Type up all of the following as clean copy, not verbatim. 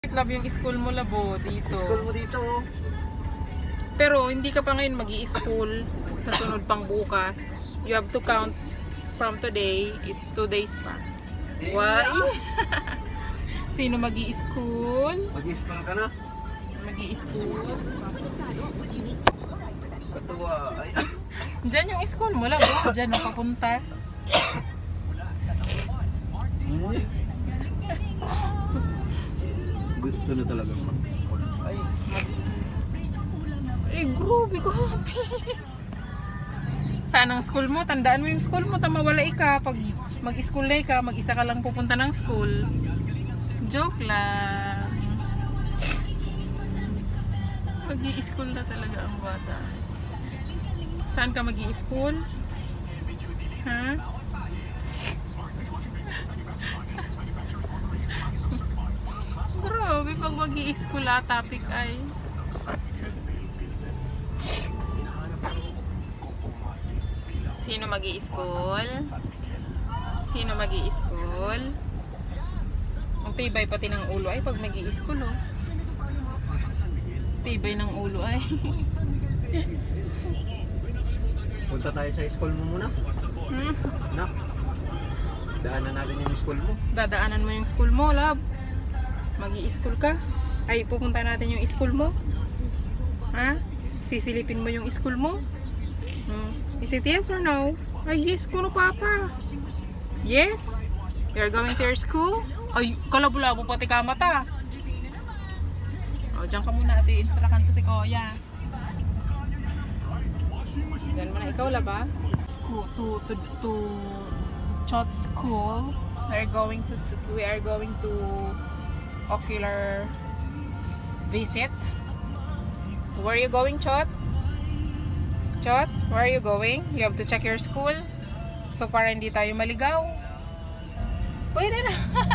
Love yung school mo, labo, dito. School mo dito, oh. Pero hindi ka pa ngayon mag-i-school sa sunod pang bukas. You have to count from today. It's 2 days pa. Why? Sino mag-i-school? Mag-i-school ka na? Mag-i-school? Katuwa. Ay. Diyan yung school mo, labo. Diyan ang papunta. Gusto na talagang mag-school. Ay. Eh, grabe ko. Saan ang school mo? Tandaan mo yung school mo. Mawala ka. Pag mag-school na ka, mag-isa ka lang pupunta ng school. Joke lang. Mag-i-school na talaga ang bata. Saan ka mag-i-school? Ha? Grabe, pag mag-i-school topic ay sino mag-i-school? Sino mag-i-school? Ang tibay pati ng ulo ay pag mag-i-school, oh. Tibay ng ulo ay. Punta tayo sa school mo muna. Na. Daanan natin yung school mo. Dadaanan mo yung school mo, love. Mag-i-school ka? Ay, pupunta natin yung school mo? Ha? Sisilipin mo yung school mo? Is it yes or no? Ay, yes ko no, papa. Yes? You're going to your school? Ay, kalabo-labo pati ka mata. O, dyan ka muna, ate. Instrukan ko si Kuya. Dyan mo na ikaw, laba? School, to Chot school. We are going to ocular visit. Where are you going, Chot? Chot, where are you going? You have to check your school. So para hindi tayo maligaw. Pwede na.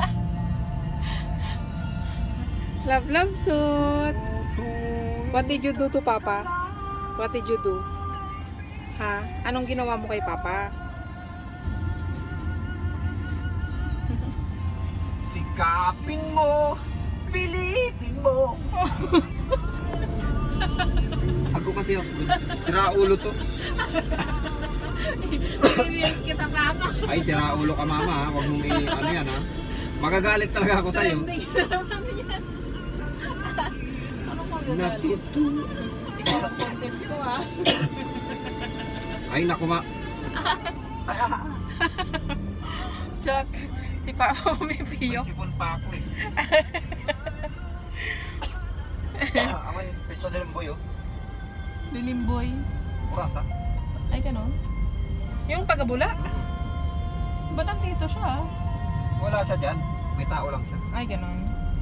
Love suit. What did you do to Papa? What did you do? Ha? Anong ginawa mo kay Papa? Sikapin mo, pilitin mo. Ako kasi, sira ulo to. Serious kita, Papa. Ay, sira ulo ka, mama, ha? Huwag mong ano yan, ha? Magagalit talaga ako sa'yo. Ano kang gagalit? Natutuwa. Ikaw ang content ko, ha? Ay, naku, ma. Chuck, si Papa may piyo. May sipon pa ako, eh. Awan, peso na limboy, oh. Lilimboy. Oras, ha? Ay, gano'n. Yung taga-bula. Ba't nandito siya? Wala siya dyan. May tao lang siya. Ay, gano'n.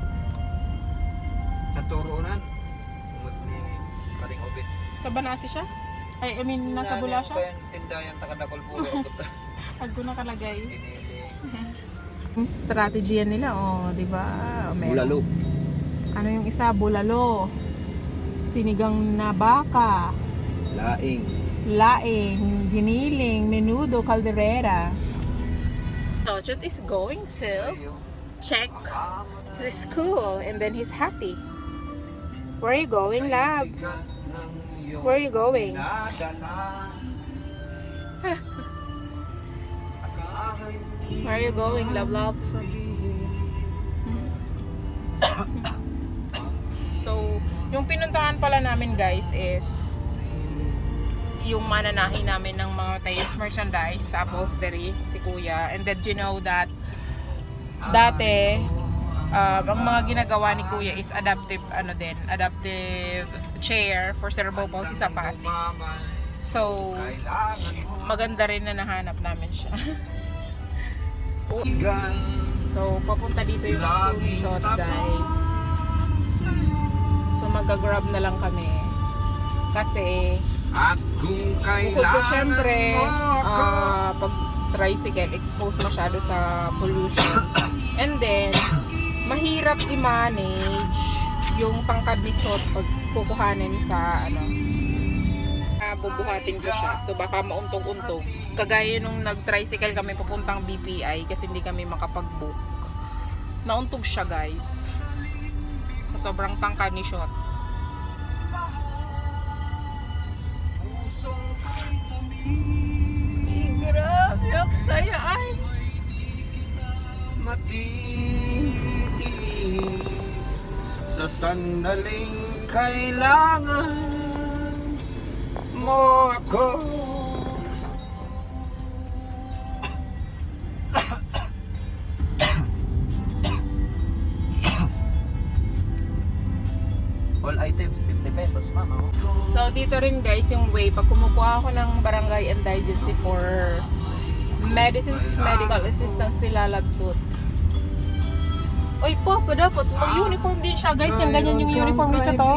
Sa turunan. Umot ni Karing Obit. Sa Banasi siya? Ay, I mean, nasa Bula siya? Tindayan takadakol puro. Pag ko nakalagay. Tiniling. Strategy yan nila, oh, di ba? Bulalo. Ano yung isa? Bulalo. Sinigang na baka. Laing. Laing, giniling, menudo, calderera. Tochot is going to check the school and then he's happy. Where are you going, love? Where are you going? Where are you going, love? So, yung pinuntahan pala namin, guys, is yung mananahi namin ng mga Tayos merchandise sa upholstery, si Kuya. And then you know that dati ang mga ginagawa ni Kuya is adaptive chair for cerebral palsy sa Pasig. So maganda rin na nahanap namin siya. So papunta dito yung school shot, guys. So magagrab na lang kami kasi at kung bukod sa syempre, pag tricycle, exposed masyado sa pollution. And then, mahirap i-manage yung tangkad ni Chot pag kukuhanin sa bubuhatin ko siya. So baka mauntog-untog. Kagaya nung nag-tricycle kami papuntang BPI kasi hindi kami makapag-book. Nauntog siya, guys. sobrang tangkad ni Shot. Grabe, ang saya ay. Matitiis sa sandaling kailangan mo ako. All items 50 pesos, mama. So dito rin guys yung way pag kumukuha ako ng barangay indigency for medicines, medical assistance nila Labsuit. Oy Papa, dapat mag-uniform din siya guys. Yung ganyan yung uniform niya to.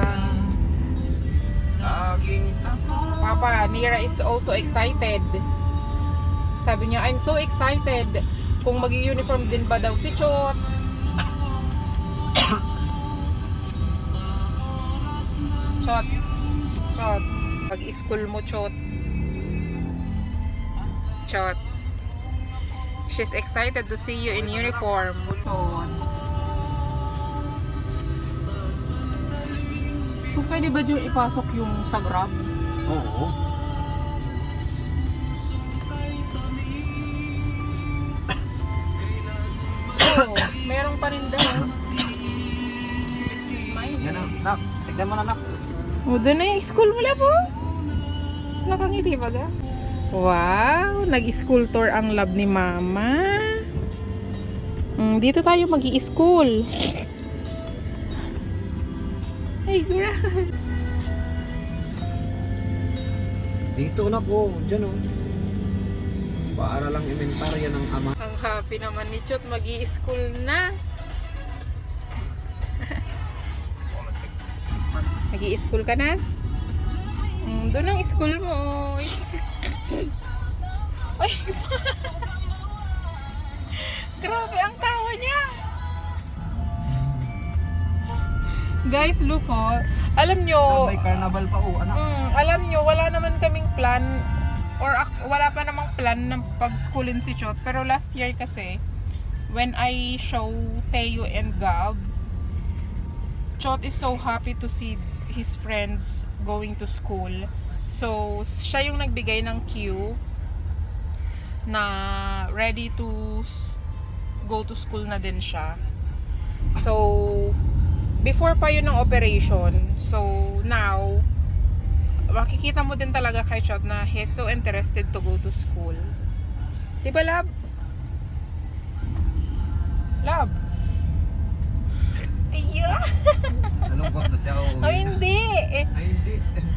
Papa, Nira is also excited. Sabi niya, I'm so excited. Kung mag-uniform din ba daw si Chot. Chot. Chot. Pag-school mo, Chot. Chot. She's excited to see you in uniform. Oh. So, pwede ba dyan ipasok yung sa Grab? Oo. So, meron pa rin daw. This is mine. Yan na, nak. Tignan mo na, nak. O, doon na yung school mo lang po. Nakangiti ba ga? Wow, nag-school tour ang lab ni Mama. Dito tayo mag-i-school. Ay, grabe. Dito na po, dyan o. Para lang inventarya ng ama. Ang happy naman ni Chot, mag-i-school na. Mag-i-school ka na? Doon ang school mo. Ay, grabe ang tawa niya. Guys, look oh. Alam nyo, May carnival pa o, anak. alam nyo, wala naman kaming plan or wala pa namang plan ng pag-schoolin si Chot. Pero last year kasi, when I show Teo and Gab, Chot is so happy to see his friends going to school. So, siya yung nagbigay ng cue na ready to go to school na din siya. So, before pa yun ng operation, so now, makikita mo din talaga kay Chot na he's so interested to go to school. Diba, Lab? Lab? Ayun! Nalungkot na siya. Oh, hindi! Ay, hindi.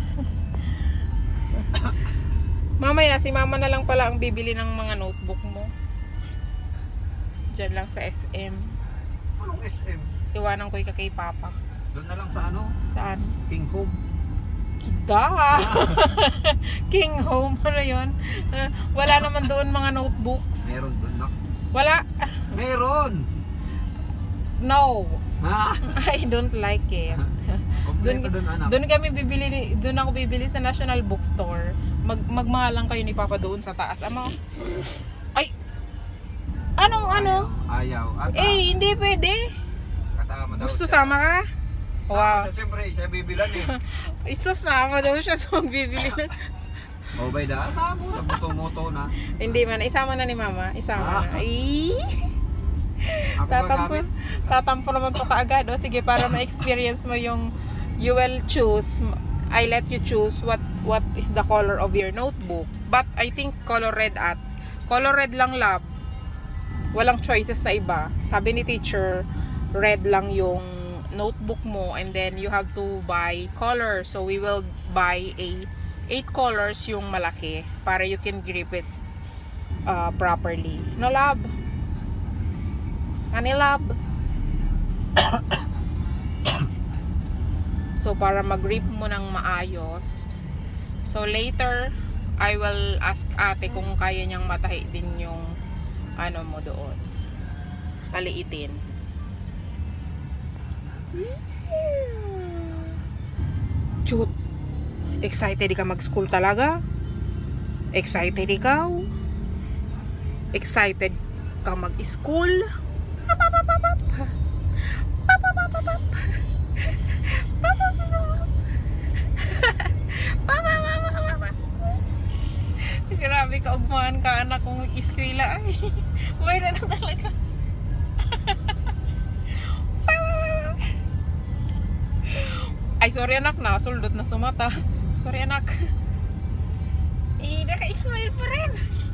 Mamaya, si Mama na lang pala ang bibili ng mga notebook mo. Diyan lang sa SM. Anong SM? Iwanan ko kay Papa. Doon na lang sa ano? Saan? King Home. Da! King Home, ano yun? Wala naman doon mga notebooks. Meron doon, nak. Wala. Meron! No. Ha? I don't like it. Kompleto doon, anak. Doon ako bibili sa National Bookstore. Magmahal lang kayo ni Papa doon sa taas. Ama. Ay. Anong ano? Ayaw. At, Eh, hindi pwede. kasama daw Gusto siya. sama ka? Wow. Siya, siyempre, siya bibilan eh. Isasama daw siya sa magbibili. O, bay da. Nagmuto-muto na. Hindi man, isama na ni Mama. Isama na. Ay. Ako gagamit. Tatampo naman to kaagad. O, sige, para ma-experience mo yung you will choose. I let you choose what is the color of your notebook. But I think color red color red lang, Lab. Walang choices na iba. Sabi ni teacher, red lang yung notebook mo and then you have to buy color. So we will buy 8 colors yung malaki para you can grip it properly. No, Lab? Ani, Lab? So para mag-grip mo ng maayos. So later I will ask ate kung kaya niyang matahi din yung ano mo doon. Paliitin. Chut. Excited ka mag-school talaga? Excited ikaw? Excited ka mag-school? Ay, mayroon na talaga. Ay, sorry anak, nasuldot na sa mata. Sorry anak. Naka-smile pa rin.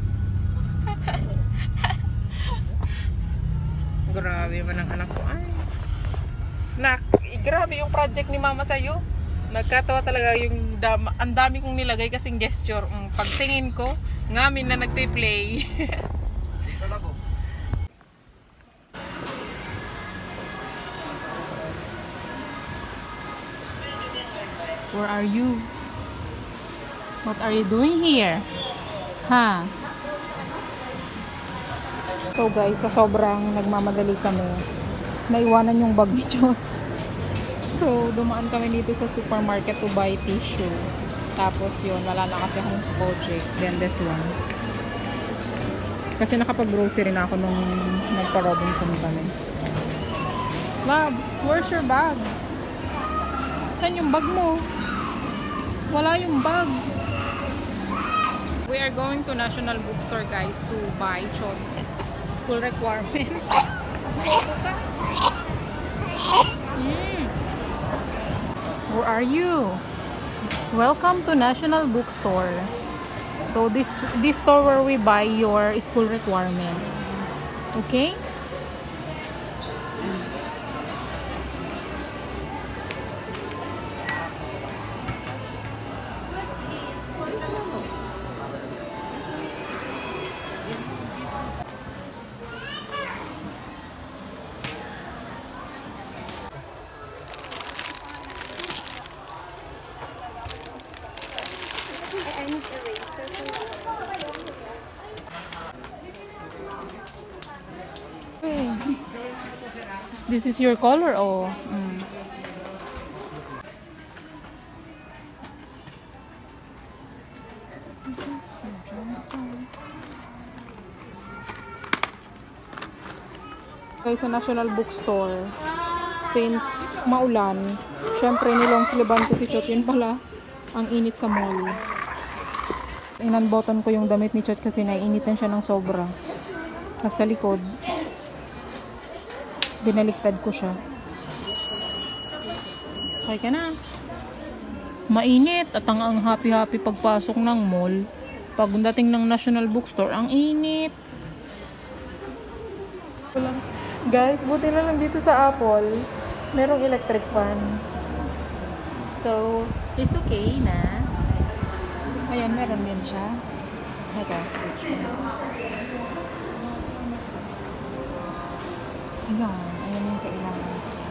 Grabe man ang anak ko. Ay. Nak, grabe yung project ni mama sa'yo. Nagkatawa talaga yung ang dami kong nilagay kasing gesture. Pagtingin ko, ngamin na nagpe-play. Dito lang ko. Where are you? What are you doing here? Ha? So guys, sa sobrang nagmamadali kami, naiwanan yung bag ni John. So, dumaan kami dito sa supermarket to buy tissue. Tapos yun, wala na kasi akong sa kotse. Then this one. Kasi nakapag-grocery na ako nung nagpa-Robinson kami. Love, where's your bag? Saan yung bag mo? Wala yung bag. We are going to National Bookstore guys to buy Chot's school requirements. Where are you? Welcome to National Bookstore. So this store where we buy your school requirements. Okay? This is your color, oh. Okay, sa National Bookstore, since maulan, syempre nilong siliban ko si Chot. Yun pala, ang init sa mall. Inunbutton ko yung damit ni Chot kasi naiinitan siya ng sobra. Nasa likod. Binaliktad ko siya. Okay ka na. Mainit at ang happy-happy pagpasok ng mall. Pag dating ng National Bookstore, ang init. Guys, buti na lang dito sa Apple, merong electric fan. So, it's okay na. Ayan, meron din siya. Ito, switch ko. Ayan yung kailangan.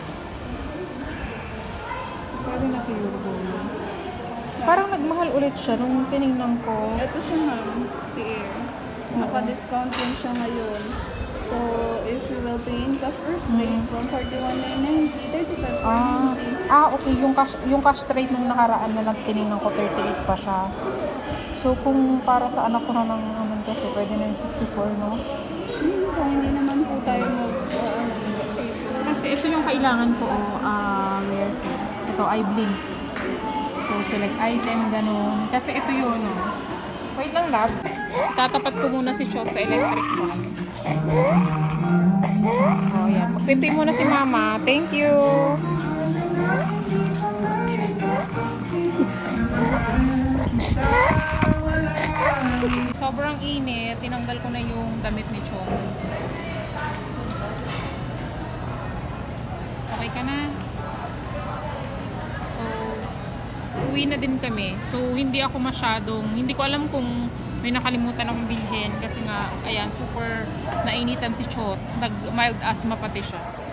Pwede na siguro ko. Parang nagmahal ulit siya nung tinignan ko. Ito siya ma'am, si Air. Naka-discount din siya ngayon. So, if you will pay in cash or straight from 41,990, 35,990. Okay. Yung cash rate nung nakaraan na tinignan ko, 38 pa siya. So, kung para sa anak ko na lang naman kasi, pwede na yung 64, no? Kung hindi naman po tayo mag-save. Kasi ito yung kailangan ko, where is it? Ito, iBlink. So, select item, ganun. Kasi ito yun, Wait lang, lab. Tatapat ko muna si Chot sa electric fan. Oh, yan. Magpipi muna si Mama. Thank you. Sobrang init. Tinanggal ko na yung damit ni Chot. Okay ka na? So, uwi na din kami. So, hindi ko alam kung may nakalimutan akong bilhin kasi nga, ayan, super nainitan si Chot. Mild asthma pati siya.